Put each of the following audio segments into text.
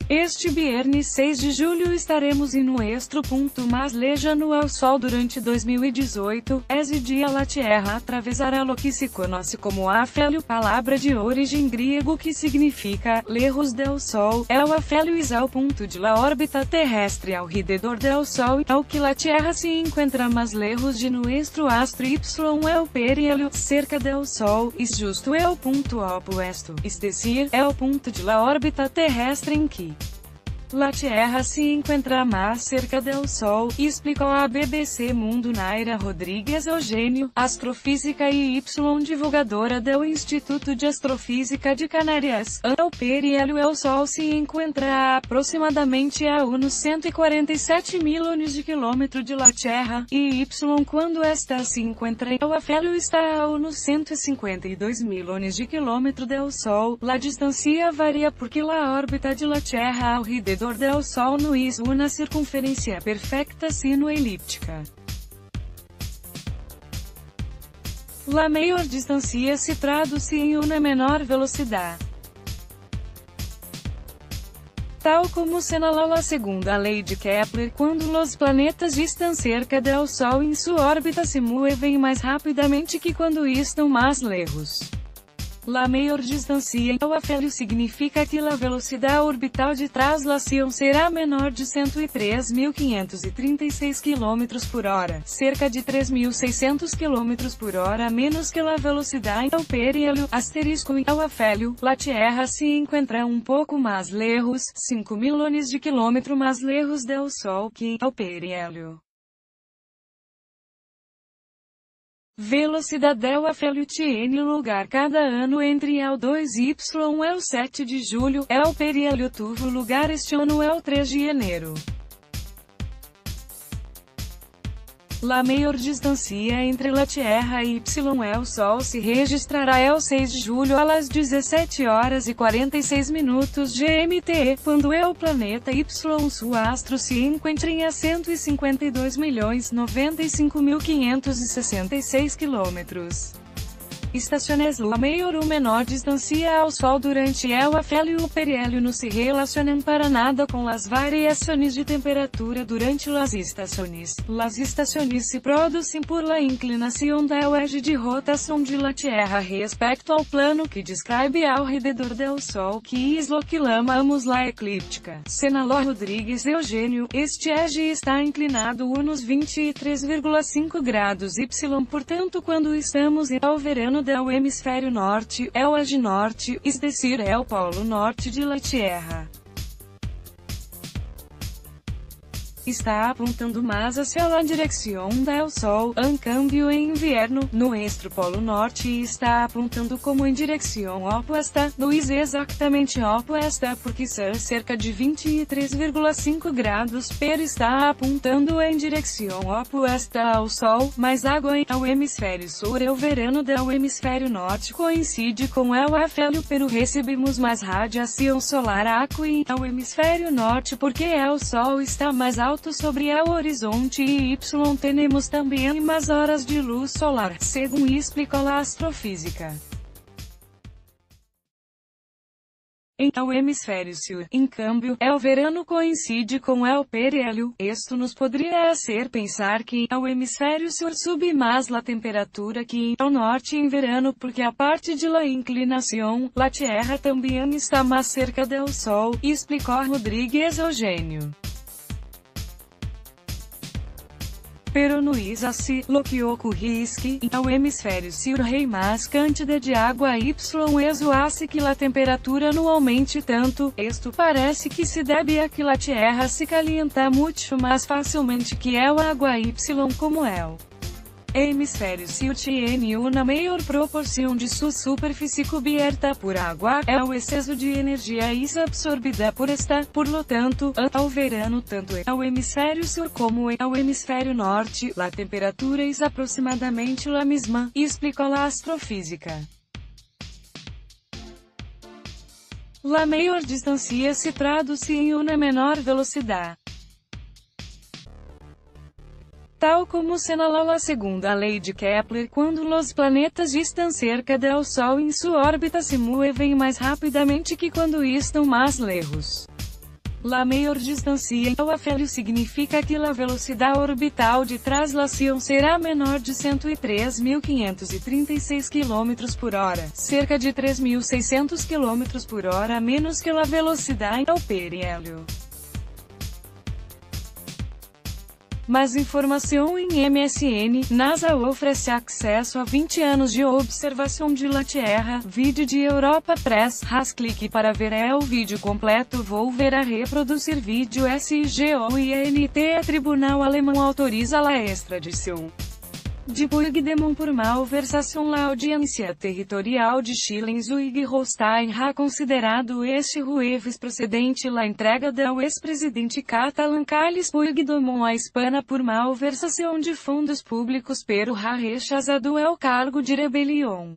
Este viernes 6 de julho estaremos em nuestro ponto mais lejano ao Sol durante 2018, esse dia la Tierra atravessará lo que se conhece como afélio, palavra de origem grego que significa lejos del Sol. El afélio es el ponto de la órbita terrestre alrededor del Sol, ao que la Tierra se encuentra mais lejos de nuestro astro Y. El perihelio, cerca del Sol, es justo el ponto opuesto, es decir, el ponto de la órbita terrestre em que la Tierra se encuentra mais cerca del Sol, explicou a BBC Mundo Naira Rodrigues Eugênio, astrofísica e divulgadora do Instituto de Astrofísica de Canárias. El perihelio el Sol se encontra a aproximadamente a uns 147 milhões de quilômetros de la Tierra, e quando esta se encontra el afélio está a uns 152 milhões de quilômetros del Sol. La distância varia porque la órbita de la Tierra ao redor del Sol não é uma circunferência perfeita sino elíptica. La maior distância se traduz em uma menor velocidade. Tal como señala la segunda lei de Kepler, quando os planetas estão cerca del Sol em sua órbita se movem mais rapidamente que quando estão mais lejos. La maior distância ao afélio significa que a velocidade orbital de traslação será menor de 103.536 km por hora, cerca de 3.600 km por hora menos que a velocidade ao perihelio, asterisco ao afélio. La Tierra se encontra um pouco mais lejos, 5 milhões de quilômetros mais lejos del Sol que ao perihelio. Velocidade del afélio tiene lugar cada ano entre el 2 y el 7 de julho, el perihelio tuvo lugar este ano el 3 de janeiro. La maior distância entre la Tierra e el Sol se registrará el 6 de julho às 17 horas e 46 minutos GMT, quando el planeta Y, seu astro, se encontra a 152.095.566 km. Estações. La maior ou menor distância ao Sol durante el afélio e o perihelio não se relacionam para nada com as variações de temperatura durante las estações. Las estações se produzem por la inclinação del eje de rotação de la Tierra respecto ao plano que descreve ao redor del Sol, que es lo que llamamos la eclíptica. Señaló Rodrigues Eugênio, este eje está inclinado uns 23,5 graus Y, portanto quando estamos em el verano del hemisfério norte, el eje norte, es decir, el polo norte de la Tierra está apontando mais hacia a direção del Sol. Em cambio, em inverno, nuestro polo norte está apontando como em direção oposta, não é exatamente oposta porque são cerca de 23,5 graus, pero está apontando em direção oposta ao Sol, mas agora ao hemisfério sul. O verano del hemisfério norte coincide com el afélio, pero recebemos mais radiação solar aqui ao hemisfério norte porque el Sol está mais alto sobre o horizonte e temos também mais horas de luz solar, segundo explicou a astrofísica. Em el hemisfério sul, em cambio, el verano coincide com el perihelio. Esto nos poderia hacer pensar que ao hemisfério sul sube mais la temperatura que ao norte em verano porque a parte de la inclinação, la Tierra também está mais cerca del Sol, explicou Rodrigues Eugênio. Pero no es así, lo que ocurre es que, en el hemisfério sur hay más cantidad de agua y eso hace que la temperatura no aumente tanto. Esto parece que se debe a que la Tierra se calienta mucho más fácilmente que el agua y como el hemisfério sul tiene una mayor proporção de sua superfície cubierta por agua, el exceso de energia es absorbida por esta. Por lo tanto, ao verano tanto en el hemisfério sul como en el hemisfério norte, la temperatura es aproximadamente la misma, explicou a astrofísica. La maior distância se traduz em uma menor velocidade. Tal como señala a segunda lei de Kepler, quando os planetas estão cerca del Sol em sua órbita se movem mais rapidamente que quando estão mais lejos. La maior distância ao afélio significa que a velocidade orbital de translação será menor de 103.536 km por hora, cerca de 3.600 km por hora menos que a velocidade ao periélio. Mais informação em MSN. NASA oferece acesso a 20 anos de observação de la Terra. Vídeo de Europa Press. Clique para ver o vídeo completo. Vou ver a reproduzir vídeo. SGOINT. Tribunal alemão autoriza a extradição de Puigdemont por malversação. A audiência territorial de Schleswig-Holstein ha considerado este jueves procedente a entrega do ex-presidente catalão Carles Puigdemont à Espanha por malversação de fundos públicos, pero ha rechazado o cargo de rebelião.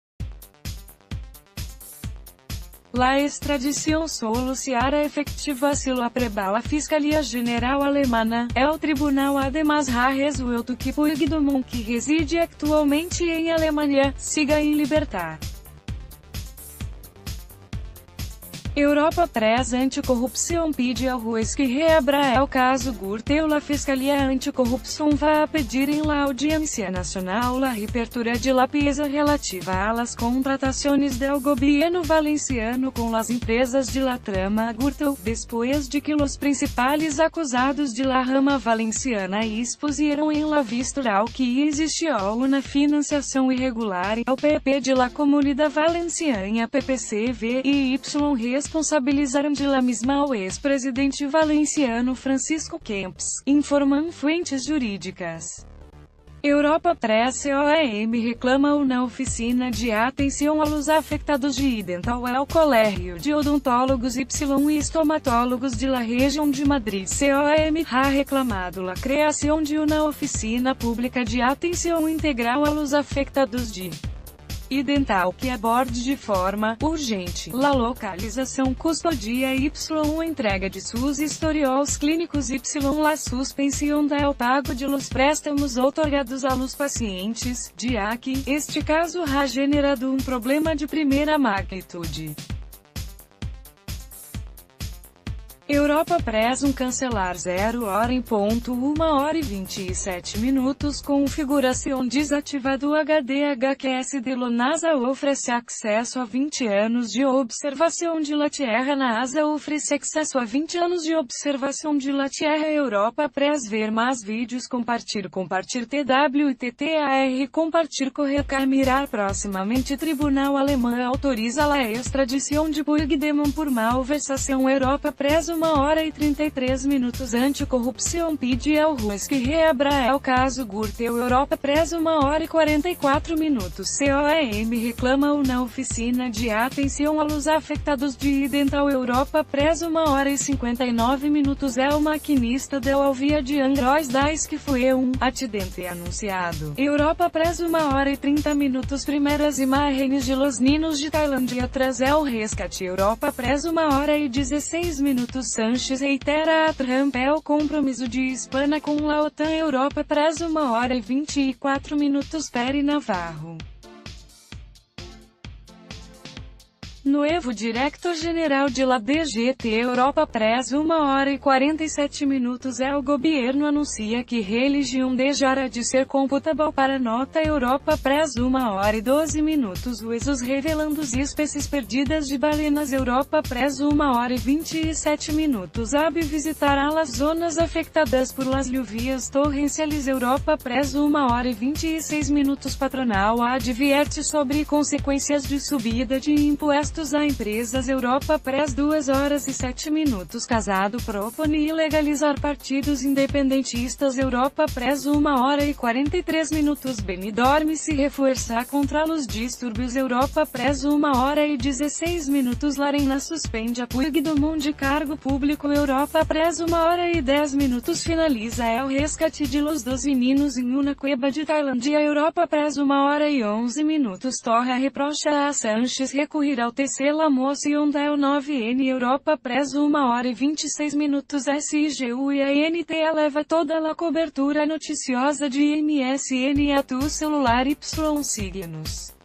La extradição soluciará efetivação aprebala a Fiscalia General Alemana. O tribunal ademais ha resuelto que Puigdemont, que reside atualmente em Alemanha, siga em libertar. Europa Press. Anticorrupção pede ao juez que reabra o caso Gürtel. A Fiscalia Anticorrupção vai pedir em la Audiencia Nacional a reapertura de la pesquisa relativa a las contratações del gobierno valenciano com as empresas de la trama Gürtel, depois de que os principais acusados de la rama valenciana expuseram em la vista oral que existiu uma financiação irregular ao PP de la Comunidad Valenciana PPCV e responsabilizaram de la mesma o ex-presidente valenciano Francisco Camps, informam fuentes jurídicas. Europa Press. OAM reclama na oficina de atenção aos afetados de Idental ao Colégio de Odontólogos y Estomatólogos de la região de Madrid. COAM ha reclamado a criação de uma oficina pública de atenção integral aos afetados de Idental que aborde de forma urgente la localização, custodia y entrega de sus historiais clínicos y la suspensão del pago de los préstamos outorgados a los pacientes, já que este caso ha generado um problema de primeira magnitude. Europa Press. Cancelar 0 hora em ponto 1 hora e 27 minutos configuração desativado HDHQS de la NASA oferece acesso a 20 anos de observação de la Terra. NASA oferece acesso a 20 anos de observação de la Terra. Europa Press. Ver mais vídeos. Compartilhar TWITTAR. Compartilhar correr mirar proximamente. Tribunal alemão autoriza a extradição de Puigdemont por malversação. Europa Press. 1 hora e 33 minutos. Anticorrupção pede ao juez que reabra o caso Gürtel. Europa Press. 1 hora e 44 minutos. COAM reclama na oficina de atenção aos afetados de Idental. Europa Press. 1 hora e 59 minutos. O maquinista deu ao via de Android diz que foi acidente anunciado. Europa Press. 1 hora e 30 minutos. Primeiras imagens de los ninos de Tailândia traz o resgate. Europa Press. 1 hora e 16 minutos. Sanches reitera a Trump o compromisso de Espanha com a OTAN. Europa Press. 1 hora e 24 minutos. Pere Navarro. Novo diretor-geral de la DGT. Europa Press. 1 hora e 47 minutos. O governo anuncia que religião deixará de ser computable para nota. Europa Press. 1 hora e 12 minutos. UESOS revelando as espécies perdidas de balenas. Europa Press. 1 hora e 27 minutos. AB visitará as zonas afetadas por las lluvias torrenciais. Europa Press. 1 hora e 26 minutos. Patronal advierte sobre consequências de subida de impostos a empresas. Europa Press. 2 horas e 7 minutos. Casado propõe legalizar partidos independentistas. Europa Press. 1 hora e 43 minutos. Benidorm se reforça contra os distúrbios. Europa Press. 1 hora e 16 minutos. Larena suspende a Puigdemont de cargo público. Europa Press. 1 hora e 10 minutos. Finaliza o resgate de los dos meninos em uma cueva de Tailândia. Europa Press. 1 hora e 11 minutos. Torra reprocha a Sanches recorrer ao la moção del 9N. Europa Press. 1 hora e 26 minutos. SGUINT eleva toda a cobertura noticiosa de MSN a tu celular. Signos.